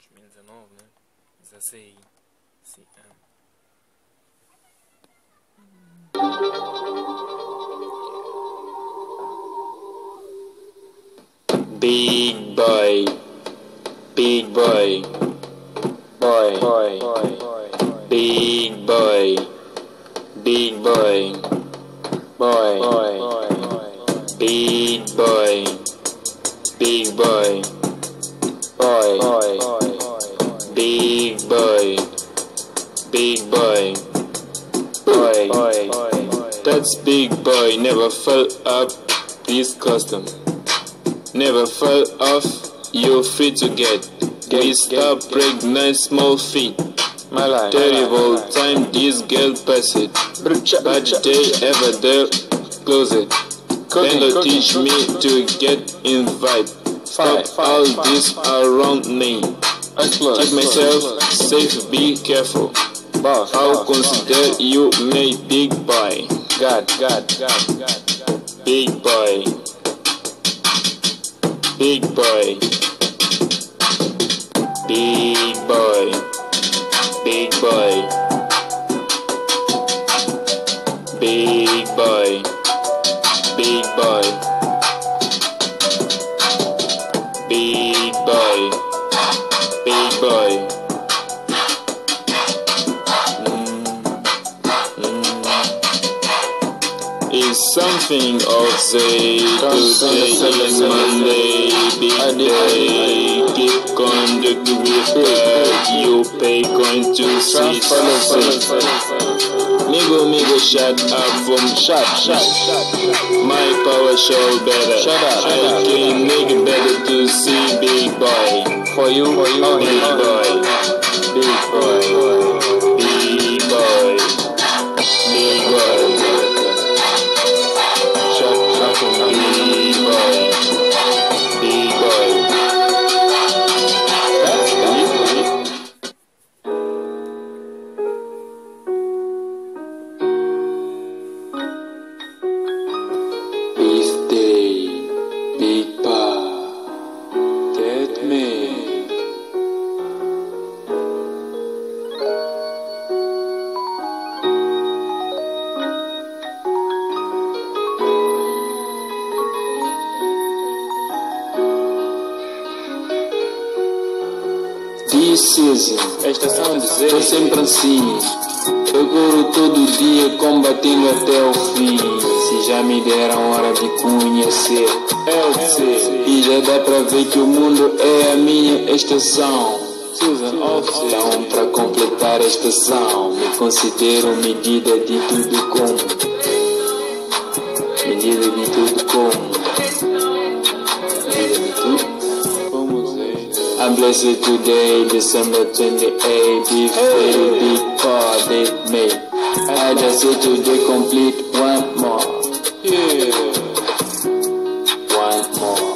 2019, né? 16. Sim, Big boy, big boy, boy, big boy, big boy, big boy, big boy, big boy, big boy, that's big boy, never fell up this custom. Never fell off, you're free to get. We stop pregnant small feet. Terrible time this girl pass it. Bad day ever there, close it. Then they teach me to get invite. Stop all this around me. Check myself, safe, be careful. I'll consider you my big boy. Big boy. Big boy, big boy, big boy, big boy, big boy, big boy, big boy. It's something of say today is Monday, big day. Keep conduct with that. You pay coin to see. Migo, shut up from shut. My power show better. I can make it better to see big boy. For you, big boy, big boy, big boy, big boy. Big boy, big boy. This day, big pa, that man. This season, estação de zero, tô sempre assim. Procuro todo dia combatendo até o fim. Se já me deram hora de conhecer, é o de ser. E já dá pra ver que o mundo é a minha estação. Então, pra completar a estação, me considero medida de tudo como. Medida de tudo como. Medida de tudo. I'm blessed today, December 28th, big day, big party made. I just said today complete one more. One more.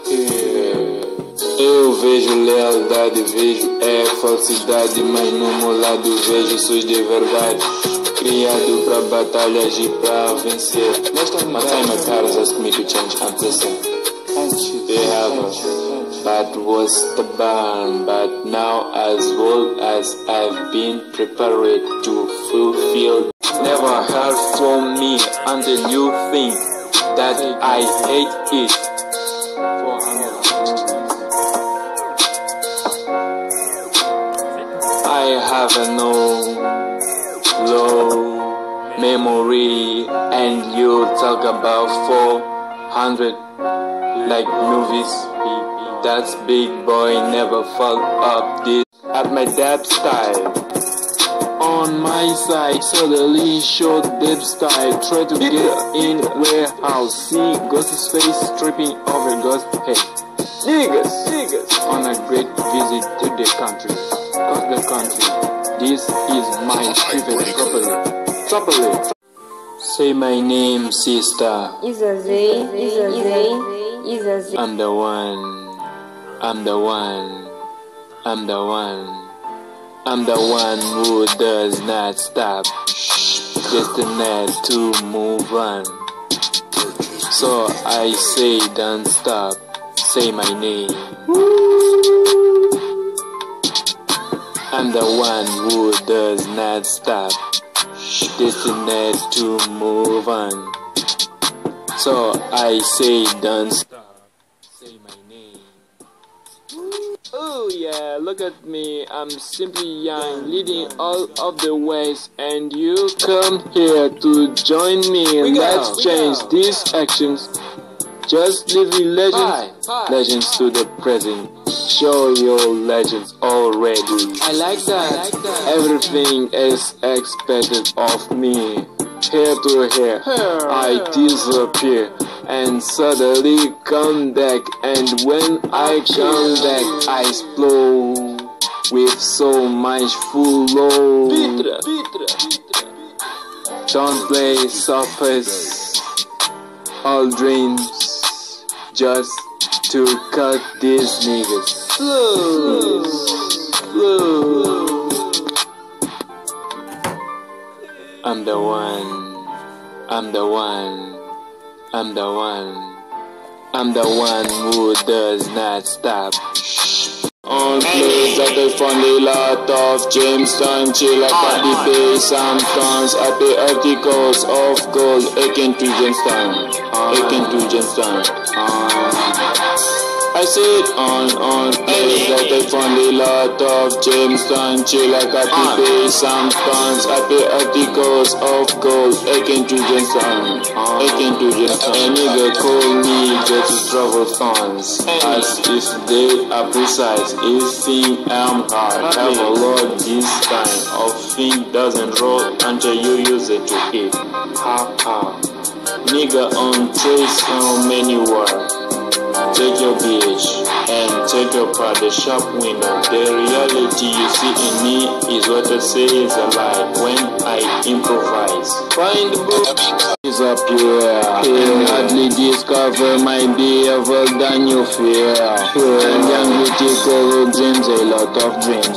Eu vejo lealdade, vejo falsidade, mas no meu lado vejo SUS de verdade. Criado pra batalhas e pra vencer. My time my parents ask me to change and listen. They have that was the burn, but now as well as I've been prepared to fulfill. Never heard from me until you think that I hate it. I have a low memory, and you talk about 400 like movies. That's big boy, never fall up this at my dab style. On my side, suddenly short dab style. Try to get in warehouse. See Ghost's face tripping over Ghost head. Niggas on a great visit to the country. Cause the country, this is my privilege properly. Say my name, sister. Izazei. I'm the one. I'm the one who does not stop, destined to move on. So I say don't stop, say my name. I'm the one who does not stop, destined to move on. So I say don't stop, say my name. Oh yeah, look at me, I'm simply young, leading all of the ways, and you come here to join me. Let's change these actions. Just living legends, legends to the present. Show your legends already. I like that. Everything is expected of me. Here to here, I disappear and suddenly come back. And when I come back, I explode with so much flow. Don't play surface, all dreams, just to cut these niggas. Slow. I'm the one, I'm the one, I'm the one, I'm the one who does not stop. On place that I found a lot of Jamestown, chill at the bay, some tons at the articles of gold, akin to Jamestown, akin to Jamestown. I said on place that I found a lot of Jamestown, chill at the bay, some tons at the articles of gold, akin to Jamestown, akin to Jamestown. A nigga call me just to travel thorns, as if they are precise. If thing I'm hard, have a lot this kind of thing doesn't roll until you use it to eat. Ha ha. Nigga on trace how many words. Take your bitch and take your Prada shop window. The reality you see in me is what I say is a lie when I improvise. Find the book is up here and hardly discover my behavior than you fear. And young beautiful who dreams a lot of dreams.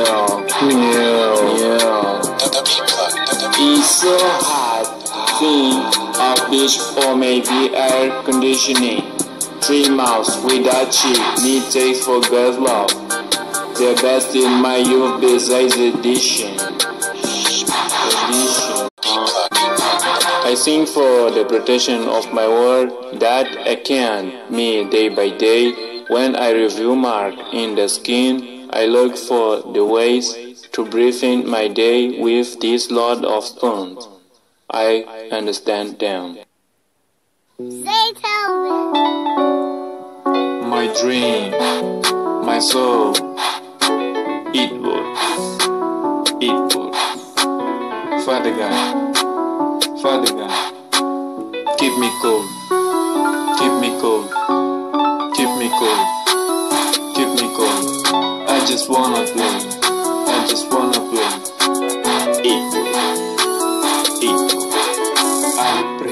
It's so hard. Think of bitch or maybe air conditioning. 3 months without cheap, need taste for God's love. The best in my youth besides edition. I sing for the protection of my word that I can, me day by day. When I review mark in the skin, I look for the ways to breathe in my day with this load of spoons. I understand them. Say tell me. My dream, my soul, it would. Father God, keep me cool, keep me cool, keep me cool, keep me cool. I just wanna play, it would. I pray.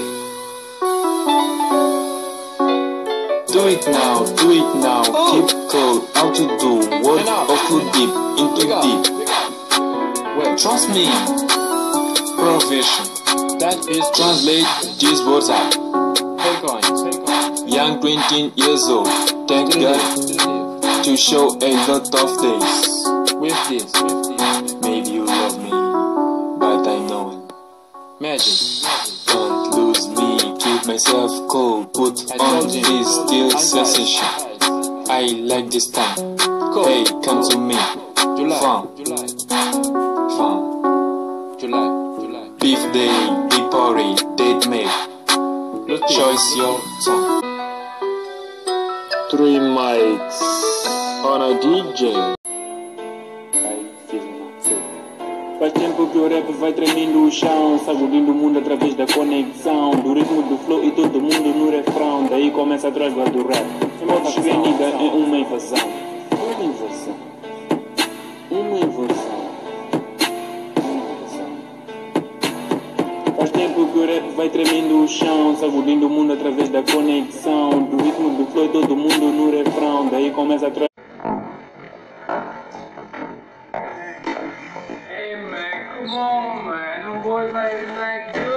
Do it now, keep cool, how to do, what awful deep, into deep. Well, trust me, provision, that is translate these words out. Take on. Young 20 years old, thank God to show a lot of days. With this, maybe you love me, but I know it. Magic. Don't lose me, keep myself cool, put on this still sensation. I like this time. Hey, come to me. Fun. Beef day, beef party, date made. Choice your song. 3 mics on a DJ. Faz tempo que o rap vai tremendo o chão, sacudindo o mundo através da conexão, do ritmo do flow e todo mundo no refrão. Daí começa a trasga do rap. Modos venida é uma invasão. Faz tempo que o rap vai tremendo o chão, sacudindo o mundo através da conexão, do ritmo do flow e todo mundo no refrão. Daí começa a trasga. Come on, man. Them boys ain't that good.